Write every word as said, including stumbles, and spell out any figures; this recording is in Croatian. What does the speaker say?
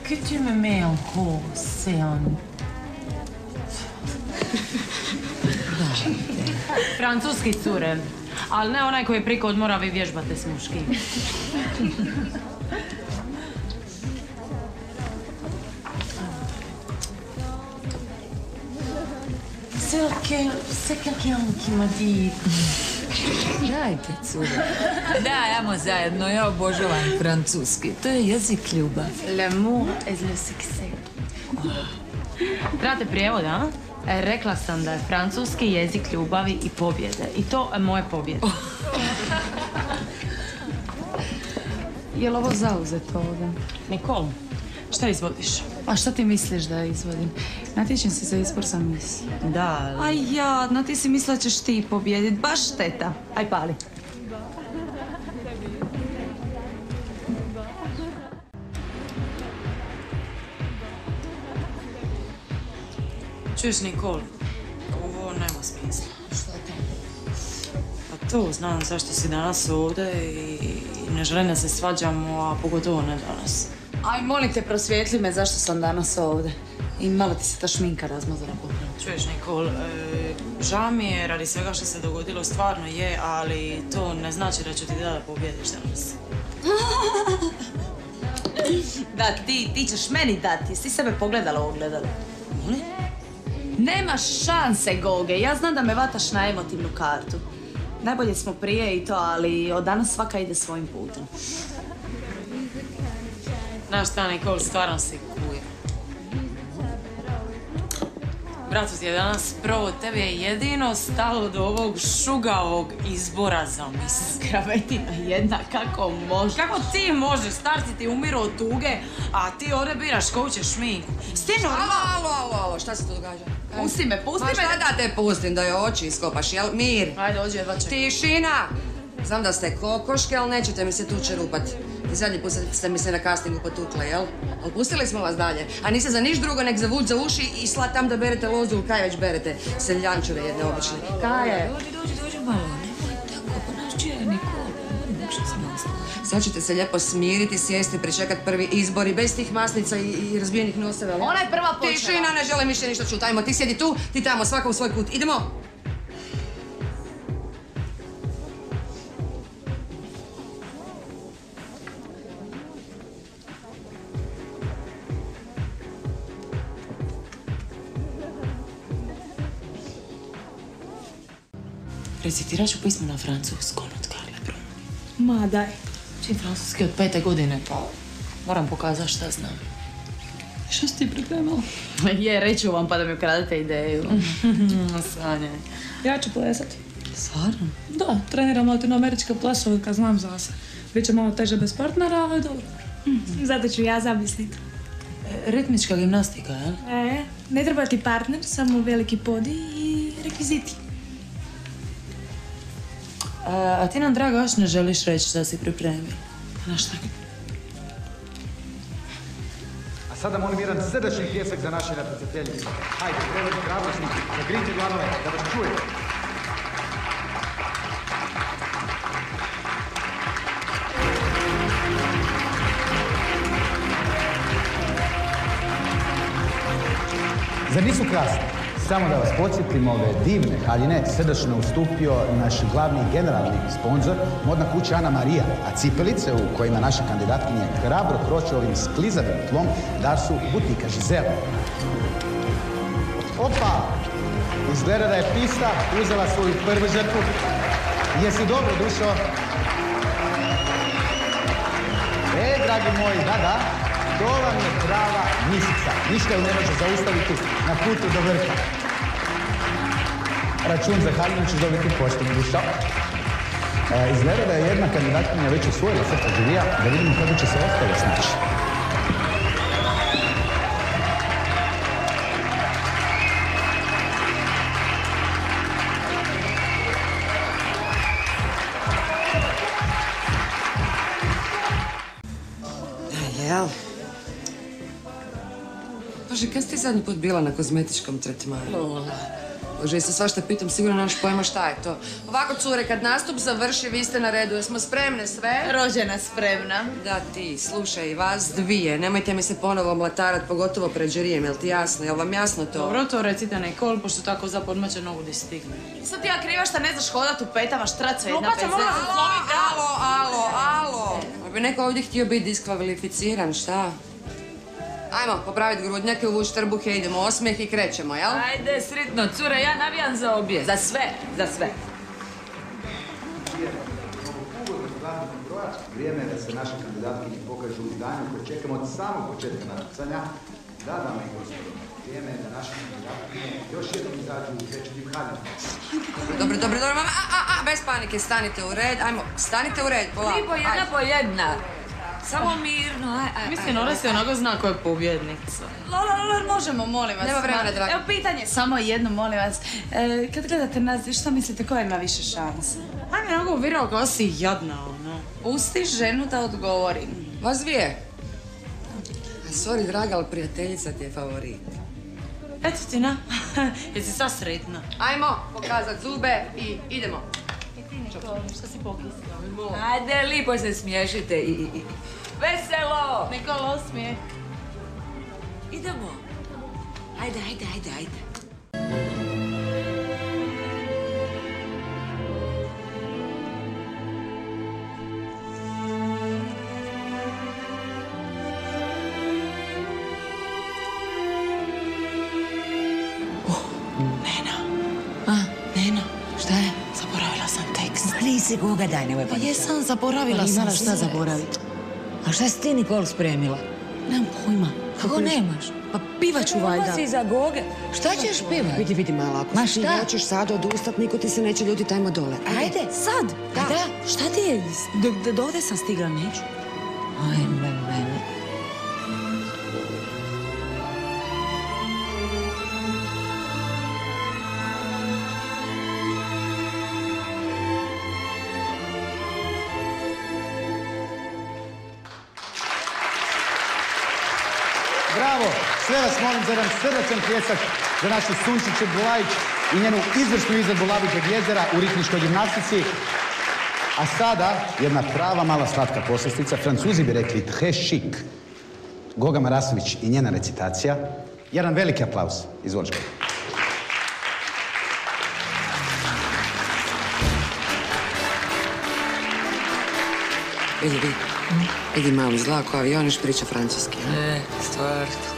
que tu me mets en rose et en... Francuski cure, ali ne onaj koji je priko odmora, vi vježbate s muškim. C'est quelqu'un qui m'a dit... Dajte, cure. Daj, ajmo zajedno, ja obožavam francuski. To je jezik ljubavi. L'amour est le succès. Trebate prijevod, a? E, rekla sam da je francuski jezik ljubavi i pobjede. I to je moje pobjede. Je li ovo zauzeto ovdje? Nikol, šta izvodiš? A šta ti misliš da izvodim? Natječem se za izbor za mis. Da, ali... Aj jadno, ti si mislila ćeš ti pobjedit. Baš šteta. Aj pali. Čuješ, Nikol, ovo nema smisla. Šta to? Pa to, znam zašto si danas ovdje i ne želim da se svađamo, a pogotovo ne danas. Aj, molim te, prosvijetli me zašto sam danas ovdje. I malo ti se ta šminka razmazala popravo. Čuješ, Nikol, e, žao mi je radi svega što se dogodilo, stvarno je, ali to ne znači da ću ti da da pobjediš danas. Da, ti, ti ćeš meni dati. Jesi sebe pogledala u ogledalo? Molim? Nema šanse, Goge. Ja znam da me vataš na emotivnu kartu. Najbolje smo prije i to, ali od danas svaka ide svojim putem. Znaš šta, Nikol, stvarno si kuja. Bratu ti je danas prvo, tebi je jedino stalo do ovog šugavog izbora za mis. Kravetina jedna, kako može? Kako ti možeš? Starci ti umiru od tuge, a ti ovdje biraš koju ćeš šminku. Stino, alo, alo, alo, alo, šta se tu događa? Pusti me, pusti me! Ma šta da te pustim, da joj oči iskopaš, jel? Mir! Ajde, ođe, jedva čekaj. Tišina! Znam da ste kokoške, ali nećete mi se tu čerupat. I zadnji put ste mi se na castingu potukle, jel? Ali pustili smo vas dalje. A niste za niš drugo nek za vuč za uši i slat tam da berete lozu, kaj već berete. Seljančure jedne obične. Kaj je? Dođi, dođi, dođi malo, nemoj tako, pa naš će je Nikol. Nešto sam ostala. Sad ćete se lijepo smiriti, sjesti, pričekat prvi izbor i bez tih masnica i, i razbijenih noseva. Ona je prva počela. Tišina, ne želim više ništa čuti. Ajmo, ti sjedi tu, ti tamo, svaka u svoj kut. Idemo! Recitirat ću pismo na francuskom od Karle Brun. Ma, daj. Čim francuski od pete godine, pa moram pokazati šta znam. Što si ti pripremala? Je, reću vam pa da mi ukradete ideju. Sanjaj. Ja ću plesati. Stvarno? Da, treniram latinoameričke plesove kad znam za se. Biće malo teže bez partnera, ali dobro. Zato ću ja zamisliti. E, ritmička gimnastika, jel? E, ne treba ti partner, samo veliki podi i rekviziti. A, a ti nam, draga, još ne želiš reći šta si pripremio? Znaš šta? A sada molim jedan srdačni pljesak za naše natjecateljice. Hajde, trebate hrabrosti, zagrite glavove, da vas čujem. Zar nisu krasni? Samo da vas podsjetim, ove divne haljine srdačno ustupio naš glavni generalni sponzor, modna kuća Ana Marija, a cipelice u kojima naše kandidatkinje hrabro kroče ovim sklizavim tlom da su butika Žizela. Opa! Izgleda da je pista uzela svoju prvu žrtvu. Jesi dobro došao? E, dragi moji, da, da, to vam je prava misica. Ništa ju ne može zaustaviti na putu do vrha. Račun za haljinu ćeš dobiti posljednji dušao. E, izgleda da je jedna kandidatkinja već usvojila srca žirija, da vidimo kako će se ostalo snaći. Jel? Bože, kad si ti zadnji put bila na kozmetičkom tretmanu? Lola, Bože, se svašta pitam, sigurno nemaš pojma šta je to. Ovako, cure, kad nastup završi, vi ste na redu. Jesmo spremne sve? Rođena spremna. Da, ti, slušaj, vas dvije. Nemojte mi se ponovo mlatarat, pogotovo pred žirijem, jel ti jasno? Jel vam jasno to? Dobro, to recite Nikol, pošto tako zapodmaće nogu di stigne. Sad ti ja kriva šta ne znaš hodat u petama, štraco jedna bez veze. Alo, alo, alo! Bi neko ovdje htio biti diskvalificiran, šta? Ajmo, popraviti grudnjake, uvući trbuhe, idemo osmijeh i krećemo, jel? Ajde, sretno, cure, ja navijam za obje. Za sve, za sve. Vrijeme je da se naše kandidatkinje pokažu u danju koje čekamo od samog početka natjecanja. Da, dame i gospodo, vrijeme je da naše kandidatkinje još jednom izađu u večernjim haljinama. Dobro, dobro, dobro, mama, a, a, a, bez panike, stanite u red, ajmo, stanite u red, polako. Lipo, jedna po jedna. Samo mirno, aj, aj, aj. Mislim, ona se onako zna ko je pobjednica. Lola, Lola, možemo, molim vas. Nema vremena, draga. Evo, pitanje, samo jedno, molim vas. E, kad gledate nas, šta mislite, ko ima više šanse? Ajme, onako uvirao kao si jadna, ono. Pusti ženu da odgovori. Vas dvije. A, sorry, draga, ali prijateljica ti je favorit. Eto ti, na. Jesi sva sretna? Ajmo, pokazat zube i idemo. Šta si pokisla? Ajde, lipo se smiješite i... i- i- Veselo! Nikol, osmijeh. Idemo. Ajde, ajde, ajde, ajde. Nena, Šta je? zaboravila sam tekst. Nisi koga, daj, nemoj Pa pa jesam, zaboravila sam. Šta zaboraviti? A šta si ti, Nikol, spremila? Nemam pojma. Kako nemaš? Pa pivaću Ovo valjda. si za Goge. Šta ćeš pivat? Vidi, vidi, malo, ako Ma si ti šta? nećeš sad odustat, niko ti se neće ljutit, ajmo dole. Ajde, sad. Da. Da. Šta ti je? Do, do ovdje sam stigla, neću. Ajme meni. Bravo! Sve vas molim za jedan srdačan pljesak za našu Sunčiće Bulajić i njenu izvrsnu izvedbu Labuđeg jezera u ritmičkoj gimnastici. A sada jedna prava mala slatka poslastica, Francuzi bi rekli très chic. Goga Marasović i njena recitacija. Jedan veliki aplauz. Izvoliš ga. Vidi, vidi. Vidi, malo izgleda ko avioniš priča francuski. E, stvarno.